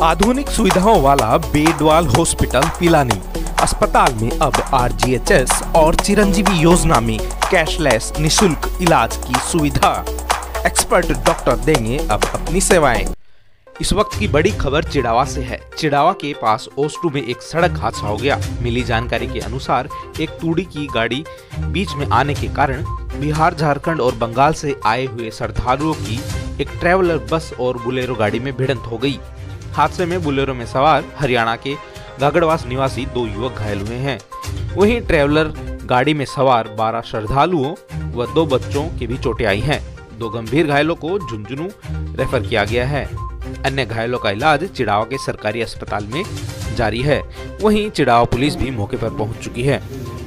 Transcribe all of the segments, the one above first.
आधुनिक सुविधाओं वाला बेडवाल हॉस्पिटल पिलानी अस्पताल में अब आरजीएचएस और चिरंजीवी योजना में कैशलेस निशुल्क इलाज की सुविधा। एक्सपर्ट डॉक्टर देंगे अब अपनी सेवाएं। इस वक्त की बड़ी खबर चिड़ावा से है। चिड़ावा के पास ओस्टू में एक सड़क हादसा हो गया। मिली जानकारी के अनुसार एक तूड़ी की गाड़ी बीच में आने के कारण बिहार, झारखंड और बंगाल से आए हुए श्रद्धालुओं की एक ट्रैवलर बस और बुलेरो गाड़ी में भिड़ंत हो गई। हादसे में बुलेरो में सवार हरियाणा के गागड़वास निवासी 2 युवक घायल हुए हैं। वहीं ट्रैवलर गाड़ी में सवार 12 श्रद्धालुओं व 2 बच्चों की भी चोटें आई हैं। 2 गंभीर घायलों को झुंझुनू रेफर किया गया है। अन्य घायलों का इलाज चिड़ावा के सरकारी अस्पताल में जारी है। वहीं चिड़ावा पुलिस भी मौके पर पहुंच चुकी है।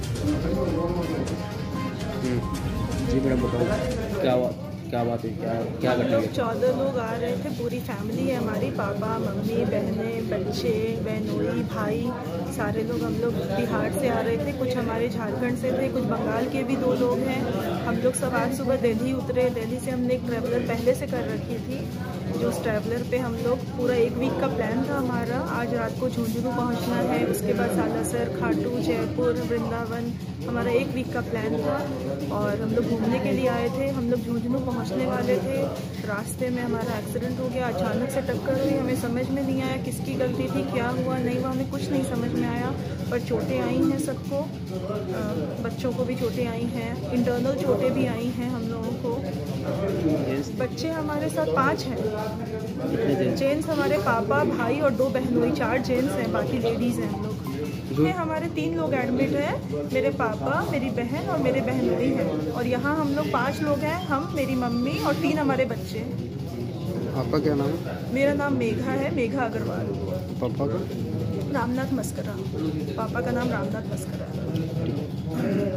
जी मैडम बताओ क्या बात है, क्या हम घटना लोग है? 14 लोग आ रहे थे, पूरी फैमिली है हमारी, पापा मम्मी बहनें बच्चे बहनोई भाई सारे लोग। हम लोग बिहार से आ रहे थे, कुछ हमारे झारखंड से थे, कुछ बंगाल के भी 2 लोग हैं। हम लोग सब आज सुबह दिल्ली उतरे। दिल्ली से हमने एक ट्रैवलर पहले से कर रखी थी, जो उस ट्रैवलर पे हम लोग पूरा 1 वीक का प्लान था हमारा। आज रात को झुंझुनू पहुंचना है, उसके बाद सालासर, खाटू, जयपुर, वृंदावन, हमारा 1 वीक का प्लान था। और हम लोग घूमने के लिए आए थे। हम लोग झुंझुनू पहुंचने वाले थे, रास्ते में हमारा एक्सीडेंट हो गया। अचानक से टक्कर हुई, हमें समझ में नहीं आया किसकी गलती थी, क्या हुआ नहीं हुआ, हमें कुछ नहीं समझ में आया। पर चोटें आई हैं सबको, बच्चों को भी चोटें आई हैं, इंटरनल चोटें भी आई हैं हम लोगों को। बच्चे हमारे साथ 5 हैं। जेंट्स हमारे पापा भाई और 2 बहनोई, 4 जेंट्स हैं, बाकी लेडीज़ हैं हम लोग। इसमें हमारे 3 लोग एडमिट हैं, मेरे पापा, मेरी बहन और मेरे बहनोई हैं। और यहाँ हम लोग 5 लोग हैं, हम, मेरी मम्मी और 3 हमारे बच्चे हैं। आपका क्या नाम है? मेरा नाम मेघा है, मेघा अग्रवाल। पापा का? रामनाथ मस्करा। पापा का नाम रामनाथ मस्करा है।